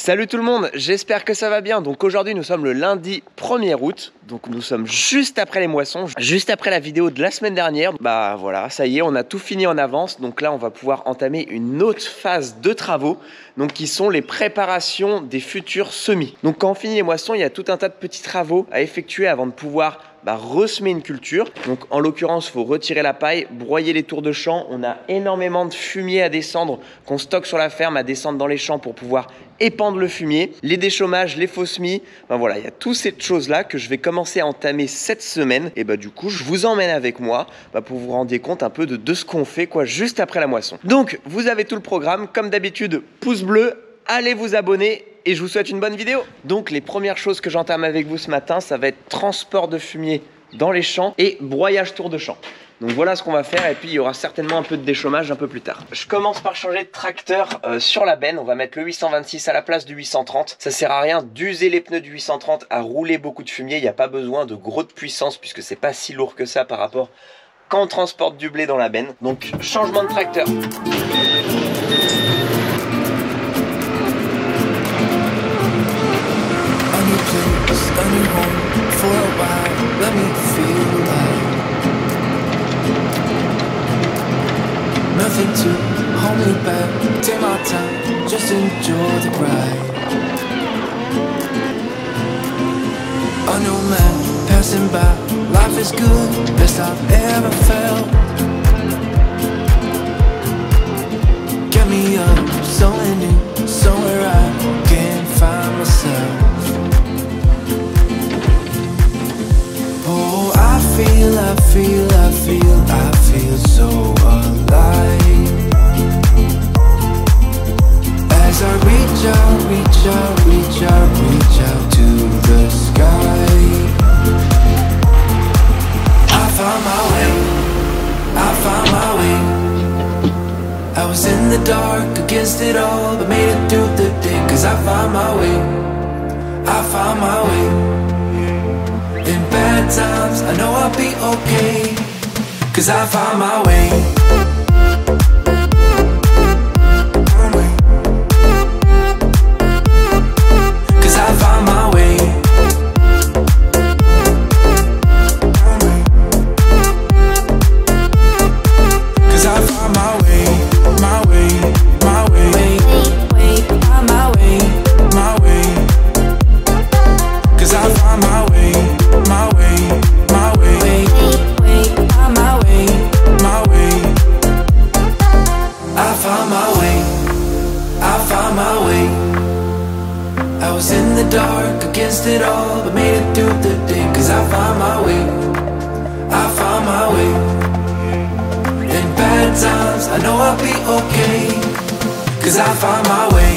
Salut tout le monde, j'espère que ça va bien. Donc aujourd'hui nous sommes le lundi 1er août. Donc nous sommes juste après les moissons, juste après la vidéo de la semaine dernière. Bah voilà, ça y est, on a tout fini en avance. Donc là on va pouvoir entamer une autre phase de travaux, donc qui sont les préparations des futurs semis. Donc quand on finit les moissons, il y a tout un tas de petits travaux à effectuer avant de pouvoir ressemer une culture. Donc en l'occurrence, il faut retirer la paille, broyer les tours de champ. On a énormément de fumier à descendre qu'on stocke sur la ferme, à descendre dans les champs pour pouvoir épandre le fumier, les déchômages, les faux semis. Ben voilà, il y a toutes ces choses-là que je vais commencer à entamer cette semaine. Et bah du coup, je vous emmène avec moi pour vous rendre compte un peu de ce qu'on fait juste après la moisson. Donc, vous avez tout le programme. Comme d'habitude, pouce bleu, allez vous abonner. Et je vous souhaite une bonne vidéo. Donc les premières choses que j'entame avec vous ce matin, ça va être transport de fumier dans les champs et broyage tour de champ. Donc voilà ce qu'on va faire et puis il y aura certainement un peu de déchômage un peu plus tard. Je commence par changer de tracteur sur la benne. On va mettre le 826 à la place du 830. Ça sert à rien d'user les pneus du 830 à rouler beaucoup de fumier. Il n'y a pas besoin de gros de puissance puisque c'est pas si lourd que ça par rapport quand on transporte du blé dans la benne. Donc changement de tracteur. A new home for a while, let me feel alive. Nothing to hold me back, take my time, just enjoy the ride. A new man passing by, life is good, best I've ever felt. Get me up, somewhere new, somewhere I can find myself. Oh, I feel so alive. As I reach out to the sky. I found my way. I was in the dark against it all, but made it through the day. Cause I found my way. In bad times, I know I'll be okay. Cause I found my way. Cause I found my way. Cause I found my way. My way, my way. My way, my way. Cause I found my way. My way, my way, my way, my way. I found my way, I found my way. I was in the dark against it all, but made it through the day. Cause I found my way, I found my way. In bad times, I know I'll be okay. Cause I found my way.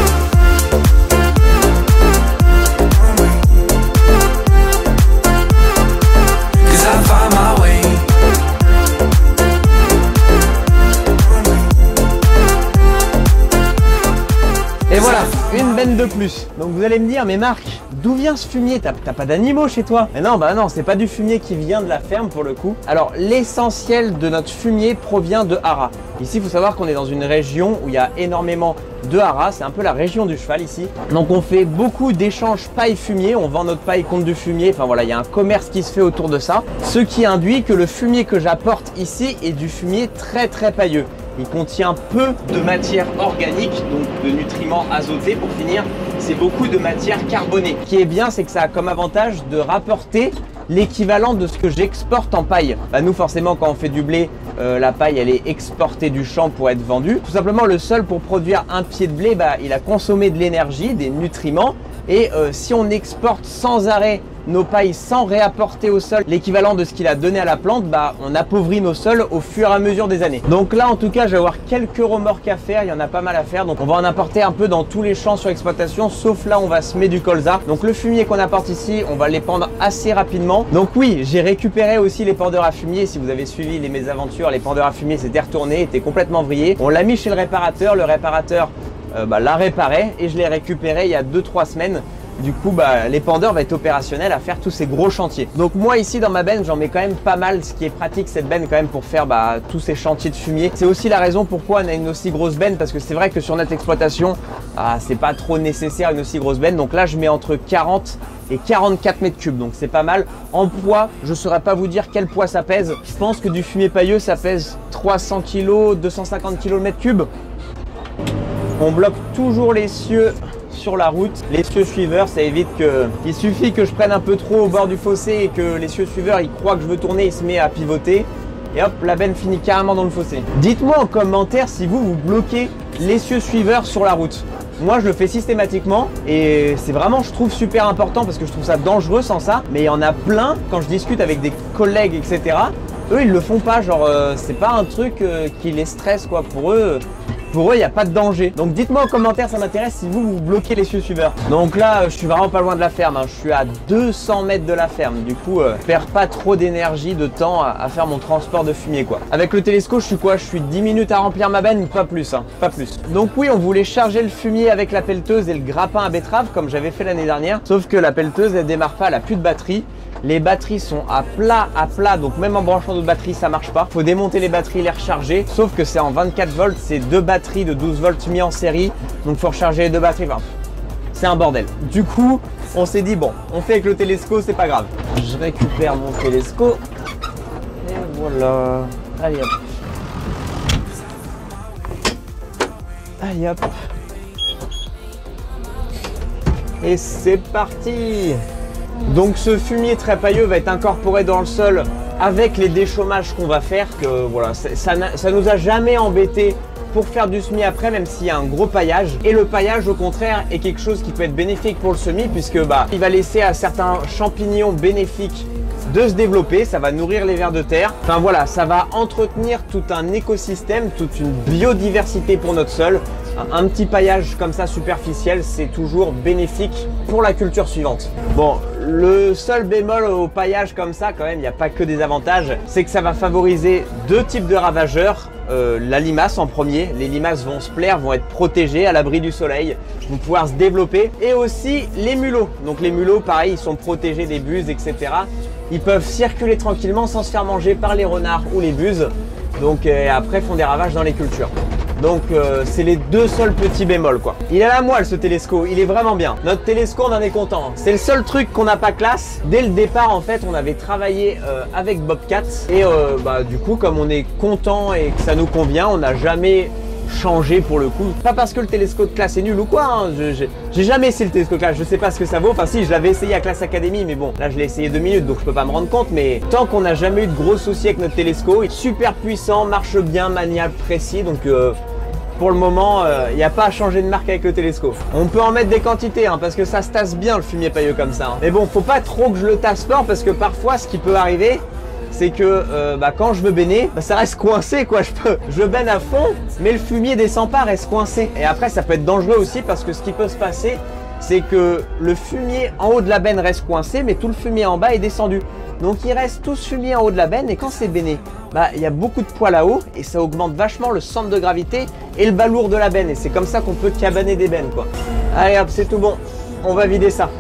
Et voilà, une benne de plus. Donc vous allez me dire, mais Marc, d'où vient ce fumier? T'as pas d'animaux chez toi? Mais non, bah non, c'est pas du fumier qui vient de la ferme pour le coup. Alors l'essentiel de notre fumier provient de haras. Ici, il faut savoir qu'on est dans une région où il y a énormément de haras. C'est un peu la région du cheval ici. Donc on fait beaucoup d'échanges paille-fumier. On vend notre paille contre du fumier. Enfin voilà, il y a un commerce qui se fait autour de ça. Ce qui induit que le fumier que j'apporte ici est du fumier très pailleux. Il contient peu de matière organique, donc de nutriments azotés pour finir. C'est beaucoup de matière carbonée. Ce qui est bien, c'est que ça a comme avantage de rapporter l'équivalent de ce que j'exporte en paille. Nous forcément quand on fait du blé, la paille elle est exportée du champ pour être vendue. Tout simplement le sol pour produire un pied de blé, il a consommé de l'énergie, des nutriments. Et si on exporte sans arrêt nos pailles sans réapporter au sol l'équivalent de ce qu'il a donné à la plante, on appauvrit nos sols au fur et à mesure des années. Donc là en tout cas je vais avoir quelques remorques à faire, il y en a pas mal à faire, donc on va en apporter un peu dans tous les champs sur exploitation, sauf là on va semer du colza. Donc le fumier qu'on apporte ici, on va l'épandre assez rapidement. Donc oui, j'ai récupéré aussi les pendeurs à fumier. Si vous avez suivi les mésaventures, les pendeurs à fumier s'étaient retournés, étaient complètement vrillés. On l'a mis chez le réparateur l'a réparé et je l'ai récupéré il y a 2-3 semaines. Du coup, bah, l'épandeur va être opérationnel à faire tous ces gros chantiers. Donc moi ici dans ma benne, j'en mets quand même pas mal, ce qui est pratique cette benne quand même pour faire tous ces chantiers de fumier. C'est aussi la raison pourquoi on a une aussi grosse benne, parce que c'est vrai que sur notre exploitation, c'est pas trop nécessaire une aussi grosse benne. Donc là, je mets entre 40 et 44 mètres cubes, donc c'est pas mal. En poids, je ne saurais pas vous dire quel poids ça pèse. Je pense que du fumier pailleux, ça pèse 300 kg, 250 kg le mètre cube. On bloque toujours les cieux sur la route. Les cieux suiveurs, ça évite que... Il suffit que je prenne un peu trop au bord du fossé et que les cieux suiveurs, ils croient que je veux tourner, il se met à pivoter. Et hop, la benne finit carrément dans le fossé. Dites-moi en commentaire si vous bloquez les cieux suiveurs sur la route. Moi, je le fais systématiquement et c'est vraiment, je trouve, super important parce que je trouve ça dangereux sans ça. Mais il y en a plein, quand je discute avec des collègues, etc., eux, ils le font pas. Genre, c'est pas un truc qui les stresse, quoi. Pour eux, il n'y a pas de danger. Donc, dites-moi en commentaire, ça m'intéresse si vous bloquez les cieux suiveurs. Donc là, je suis vraiment pas loin de la ferme. Hein. Je suis à 200 mètres de la ferme. Du coup, je perds pas trop d'énergie, de temps à faire mon transport de fumier, quoi. Avec le télescope, je suis quoi? Je suis 10 minutes à remplir ma benne, pas plus, hein, pas plus. Donc oui, on voulait charger le fumier avec la pelleteuse et le grappin à betterave, comme j'avais fait l'année dernière. Sauf que la pelleteuse, elle démarre pas, elle a plus de batterie. Les batteries sont à plat, donc même en branchant d'autres batteries, ça marche pas. Faut démonter les batteries, les recharger. Sauf que c'est en 24 volts, c'est deux batteries de 12 volts mis en série. Donc faut recharger les deux batteries. Enfin, c'est un bordel. Du coup, on s'est dit, bon, on fait avec le télescope, c'est pas grave. Je récupère mon télescope. Et voilà. Allez hop. Allez hop. Et c'est parti. Donc ce fumier très pailleux va être incorporé dans le sol avec les déchaumages qu'on va faire. Que voilà, ça nous a jamais embêté pour faire du semis après, même s'il y a un gros paillage. Et le paillage, au contraire, est quelque chose qui peut être bénéfique pour le semis, puisque il va laisser à certains champignons bénéfiques de se développer, ça va nourrir les vers de terre. Enfin voilà, ça va entretenir tout un écosystème, toute une biodiversité pour notre sol. Un petit paillage comme ça superficiel, c'est toujours bénéfique pour la culture suivante. Bon, le seul bémol au paillage comme ça, quand même, il n'y a pas que des avantages, c'est que ça va favoriser deux types de ravageurs. La limace en premier, les limaces vont se plaire, vont être protégées à l'abri du soleil, vont pouvoir se développer, et aussi les mulots. Donc les mulots, pareil, ils sont protégés des buses, etc. Ils peuvent circuler tranquillement sans se faire manger par les renards ou les buses. Donc après font des ravages dans les cultures. Donc c'est les deux seuls petits bémols, quoi. Il a la moelle ce télescope, il est vraiment bien. Notre télescope, on en est content. C'est le seul truc qu'on n'a pas classe. Dès le départ, en fait, on avait travaillé avec Bobcat. Et du coup, comme on est content et que ça nous convient, on n'a jamais changé pour le coup. Pas parce que le télescope classe est nul ou quoi, hein. J'ai jamais essayé le télescope classe, je sais pas ce que ça vaut. Enfin si, je l'avais essayé à Classe Academy, mais bon, là je l'ai essayé 2 minutes, donc je peux pas me rendre compte. Mais tant qu'on n'a jamais eu de gros soucis avec notre télescope, il est super puissant, marche bien, maniable, précis, donc pour le moment, il n'y a pas à changer de marque avec le télescope. On peut en mettre des quantités, hein, parce que ça se tasse bien le fumier pailleux comme ça, hein. Mais bon, faut pas trop que je le tasse fort, parce que parfois ce qui peut arriver, c'est que quand je veux baigner, ça reste coincé, quoi. Je baigne à fond, mais le fumier descend pas, reste coincé. Et après, ça peut être dangereux aussi, parce que ce qui peut se passer, c'est que le fumier en haut de la benne reste coincé, mais tout le fumier en bas est descendu. Donc il reste tout ce fumier en haut de la benne, et quand c'est bainé, il y a beaucoup de poids là-haut, et ça augmente vachement le centre de gravité et le balourd de la benne. Et c'est comme ça qu'on peut cabaner des bennes, quoi. Allez hop, c'est tout bon, on va vider ça.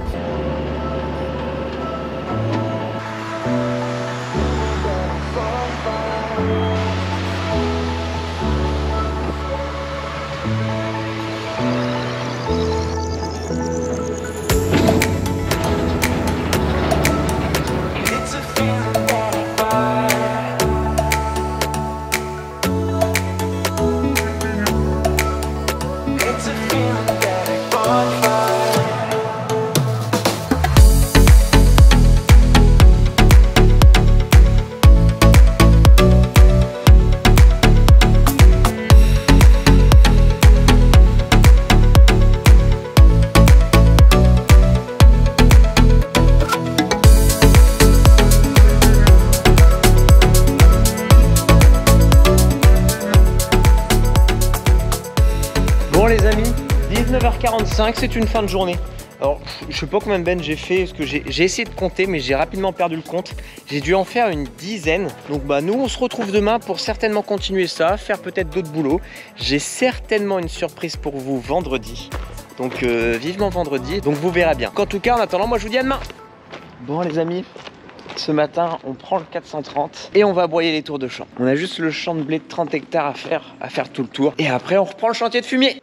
Bon les amis, 19h45, c'est une fin de journée. Alors je sais pas combien de bennes j'ai fait, parce que j'ai essayé de compter, mais j'ai rapidement perdu le compte. J'ai dû en faire une dizaine. Donc nous on se retrouve demain pour certainement continuer ça, faire peut-être d'autres boulots. J'ai certainement une surprise pour vous vendredi. Donc vivement vendredi, donc vous verrez bien. En tout cas, en attendant, moi je vous dis à demain. Bon les amis, ce matin on prend le 430 et on va broyer les tours de champ. On a juste le champ de blé de 30 hectares à faire tout le tour. Et après on reprend le chantier de fumier.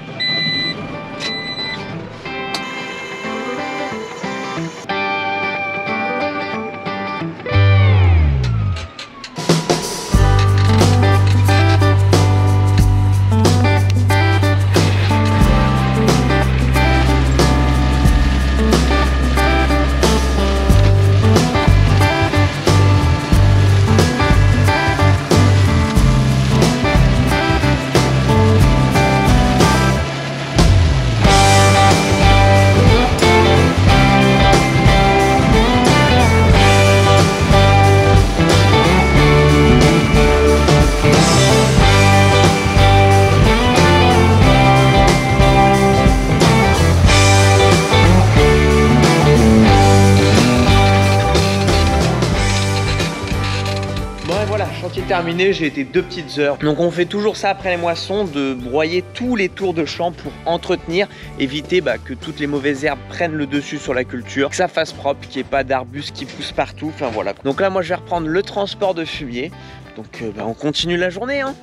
Terminé, j'ai été 2 petites heures. Donc on fait toujours ça après les moissons, de broyer tous les tours de champ pour entretenir, éviter que toutes les mauvaises herbes prennent le dessus sur la culture, que ça fasse propre, qu'il n'y ait pas d'arbustes qui poussent partout, enfin voilà. Donc là moi je vais reprendre le transport de fumier, donc on continue la journée hein.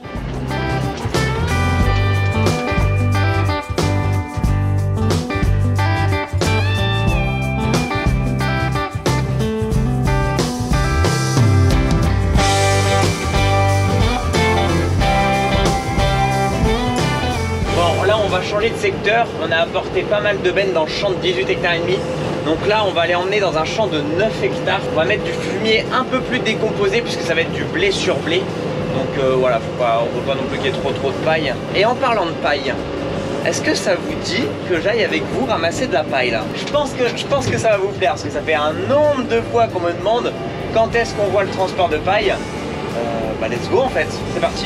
On va changer de secteur, on a apporté pas mal de bennes dans le champ de 18 hectares et demi. Donc là on va les emmener dans un champ de 9 hectares. On va mettre du fumier un peu plus décomposé puisque ça va être du blé sur blé. Donc voilà, on ne veut pas non plus qu'il y ait trop de paille. Et en parlant de paille, est-ce que ça vous dit que j'aille avec vous ramasser de la paille là? Je pense que ça va vous plaire parce que ça fait un nombre de fois qu'on me demande quand est-ce qu'on voit le transport de paille. Let's go en fait, c'est parti.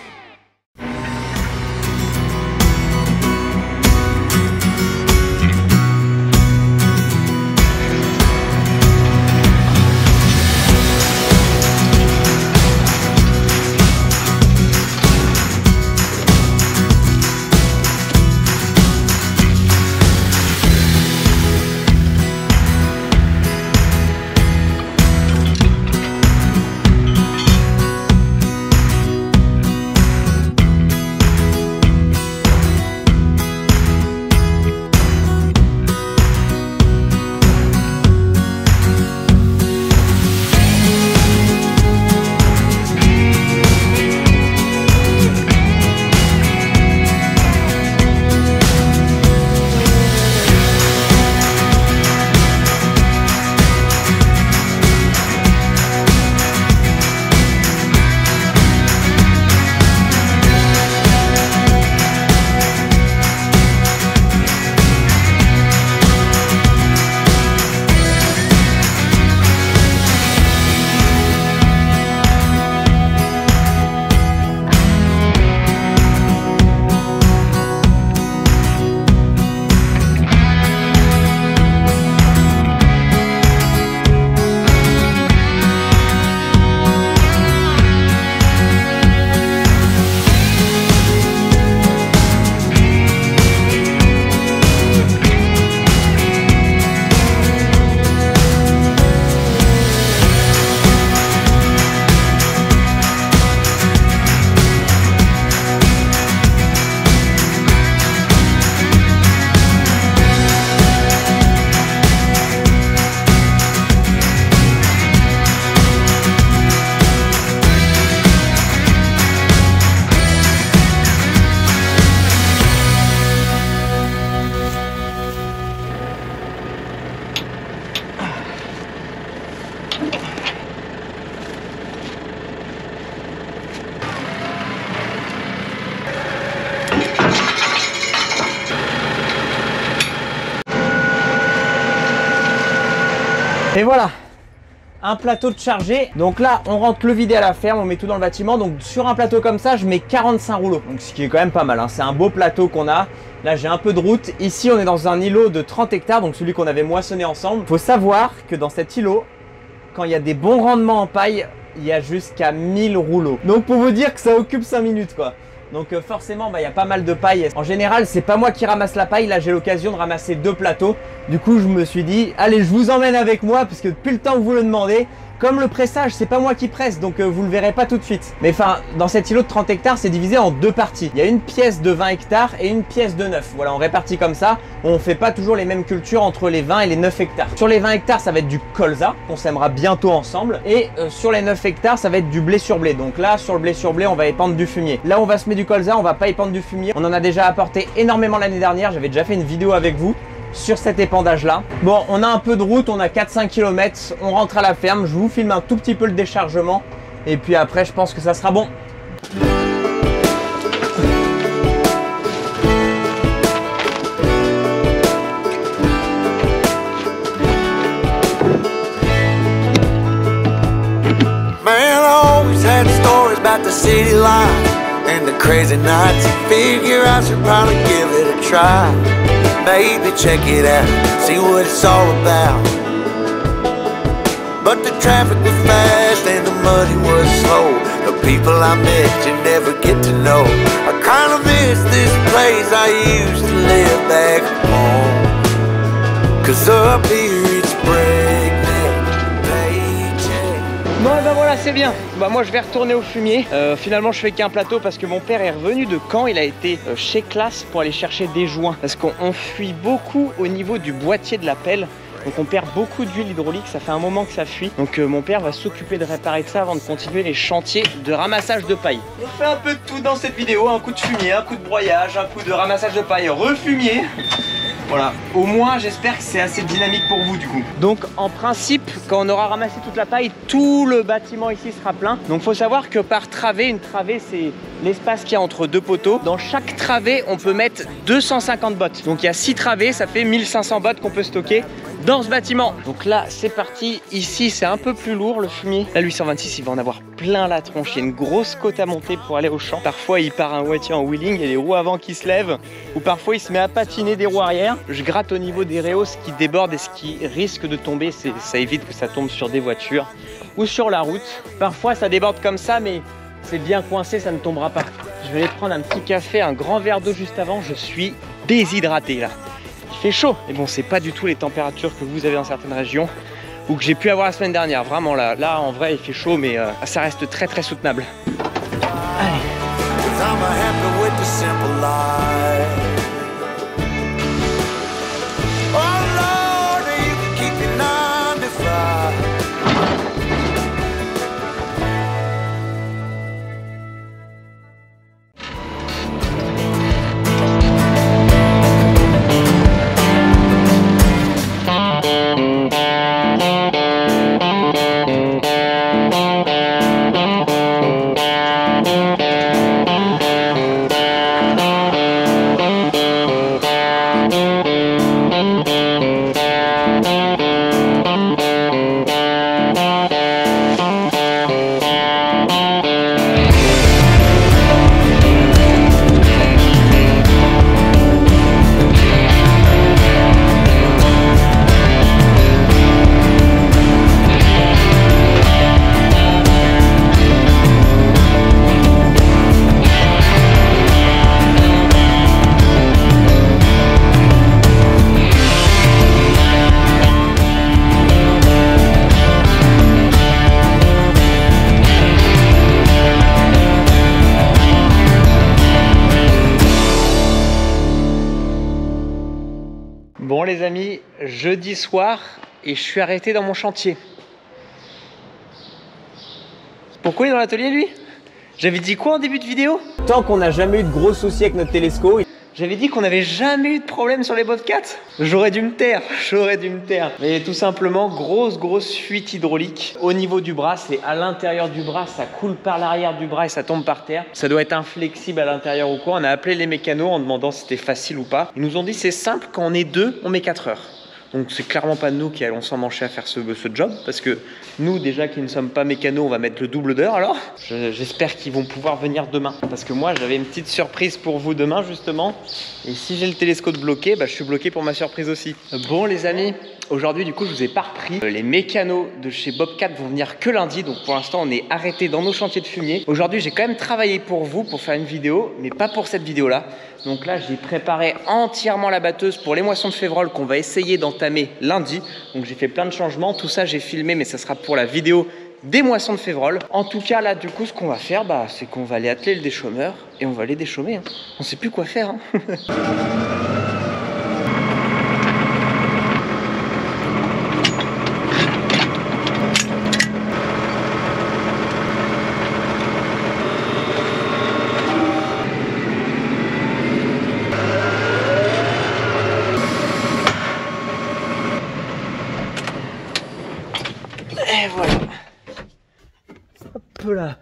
Et voilà, un plateau de chargé. Donc là, on rentre le vidé à la ferme, on met tout dans le bâtiment. Donc sur un plateau comme ça, je mets 45 rouleaux. Donc ce qui est quand même pas mal, hein. C'est un beau plateau qu'on a. Là, j'ai un peu de route. Ici, on est dans un îlot de 30 hectares, donc celui qu'on avait moissonné ensemble. Faut savoir que dans cet îlot, quand il y a des bons rendements en paille, il y a jusqu'à 1000 rouleaux. Donc pour vous dire que ça occupe 5 minutes quoi. Donc forcément il y a pas mal de paille. En général c'est pas moi qui ramasse la paille, là j'ai l'occasion de ramasser 2 plateaux. Du coup je me suis dit allez je vous emmène avec moi parce que depuis le temps que vous le demandez. Comme le pressage, c'est pas moi qui presse, donc vous le verrez pas tout de suite. Mais enfin, dans cet îlot de 30 hectares, c'est divisé en 2 parties. Il y a une pièce de 20 hectares et une pièce de 9. Voilà, on répartit comme ça. On fait pas toujours les mêmes cultures entre les 20 et les 9 hectares. Sur les 20 hectares, ça va être du colza, qu'on sèmera bientôt ensemble. Et sur les 9 hectares, ça va être du blé sur blé. Donc là, sur le blé sur blé, on va épandre du fumier. Là, on va semer du colza, on va pas épandre du fumier. On en a déjà apporté énormément l'année dernière. J'avais déjà fait une vidéo avec vous sur cet épandage là. Bon, on a un peu de route, on a 4-5 km, on rentre à la ferme, je vous filme un tout petit peu le déchargement et puis après je pense que ça sera bon. Man, I always had stories about the city life and the crazy nights. Figure I should probably give it a try. Baby, check it out, see what it's all about. But the traffic was fast and the money was slow. The people I met you never get to know. I kinda miss this place I used to live back home. Cause up here it's breakneck paycheck. Bon et ben voilà c'est bien. Bah moi je vais retourner au fumier. Finalement je fais qu'un plateau parce que mon père est revenu de Caen. Il a été chez Classe pour aller chercher des joints. Parce qu'on fuit beaucoup au niveau du boîtier de la pelle. Donc on perd beaucoup d'huile hydraulique, ça fait un moment que ça fuit. Donc mon père va s'occuper de réparer ça avant de continuer les chantiers de ramassage de paille. On fait un peu de tout dans cette vidéo, un coup de fumier, un coup de broyage, un coup de ramassage de paille, refumier. Voilà, au moins j'espère que c'est assez dynamique pour vous du coup. Donc en principe, quand on aura ramassé toute la paille, tout le bâtiment ici sera plein. Donc faut savoir que par travée, une travée c'est l'espace qu'il y a entre 2 poteaux. Dans chaque travée, on peut mettre 250 bottes. Donc il y a 6 travées, ça fait 1500 bottes qu'on peut stocker dans ce bâtiment. Donc là c'est parti, ici c'est un peu plus lourd le fumier. La 826 il va en avoir plein la tronche, il y a une grosse côte à monter pour aller au champ. Parfois il part un boîtier en wheeling, il y a les roues avant qui se lèvent, ou parfois il se met à patiner des roues arrière. Je gratte au niveau des réaux ce qui déborde et ce qui risque de tomber, ça évite que ça tombe sur des voitures ou sur la route. Parfois ça déborde comme ça mais c'est bien coincé, ça ne tombera pas. Je vais aller prendre un petit café, un grand verre d'eau juste avant, je suis déshydraté là. Il fait chaud, mais bon c'est pas du tout les températures que vous avez dans certaines régions ou que j'ai pu avoir la semaine dernière. Vraiment là en vrai il fait chaud mais ça reste très très soutenable. Allez. Bon les amis, jeudi soir et je suis arrêté dans mon chantier. Pourquoi il est dans l'atelier lui? J'avais dit quoi en début de vidéo? Tant qu'on n'a jamais eu de gros soucis avec notre télescope. J'avais dit qu'on n'avait jamais eu de problème sur les Bobcats. J'aurais dû me taire, Mais tout simplement, grosse fuite hydraulique au niveau du bras. C'est à l'intérieur du bras, ça coule par l'arrière du bras et ça tombe par terre. Ça doit être inflexible à l'intérieur ou quoi. On a appelé les mécanos en demandant si c'était facile ou pas. Ils nous ont dit c'est simple, quand on est 2, on met 4 heures. Donc c'est clairement pas nous qui allons s'emmancher à faire ce job, parce que nous déjà qui ne sommes pas mécanos, on va mettre le double d'heure alors. J'espère qu'ils vont pouvoir venir demain, parce que moi j'avais une petite surprise pour vous demain justement. Et si j'ai le télescope bloqué, bah, je suis bloqué pour ma surprise aussi. Bon les amis, Aujourd'hui, du coup, je vous ai pas repris. Les mécanos de chez Bobcat vont venir que lundi. Donc pour l'instant, on est arrêté dans nos chantiers de fumier. Aujourd'hui, j'ai quand même travaillé pour vous, pour faire une vidéo, mais pas pour cette vidéo-là. Donc là, j'ai préparé entièrement la batteuse pour les moissons de févrole qu'on va essayer d'entamer lundi. Donc j'ai fait plein de changements. Tout ça, j'ai filmé, mais ça sera pour la vidéo des moissons de févrole. En tout cas, là, du coup, ce qu'on va faire, c'est qu'on va aller atteler le déchômeur et on va aller déchaumer. Hein. On sait plus quoi faire. Hein. Et voilà. Hop là.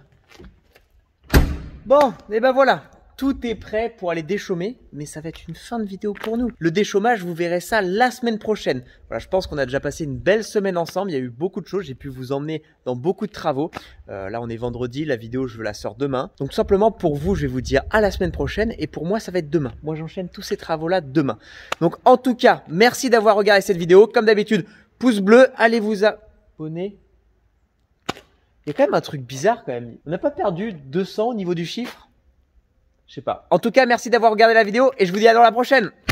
Bon, et ben voilà. Tout est prêt pour aller déchaumer, mais ça va être une fin de vidéo pour nous. Le déchaumage, vous verrez ça la semaine prochaine. Voilà, je pense qu'on a déjà passé une belle semaine ensemble. Il y a eu beaucoup de choses. J'ai pu vous emmener dans beaucoup de travaux. Là, on est vendredi. La vidéo, je la sors demain. Donc, simplement pour vous, je vais vous dire à la semaine prochaine. Et pour moi, ça va être demain. Moi, j'enchaîne tous ces travaux-là demain. Donc, en tout cas, merci d'avoir regardé cette vidéo. Comme d'habitude, pouce bleu. Allez vous abonner. Il y a quand même un truc bizarre quand même. On n'a pas perdu 200 au niveau du chiffre? Je sais pas. En tout cas, merci d'avoir regardé la vidéo et je vous dis à dans la prochaine.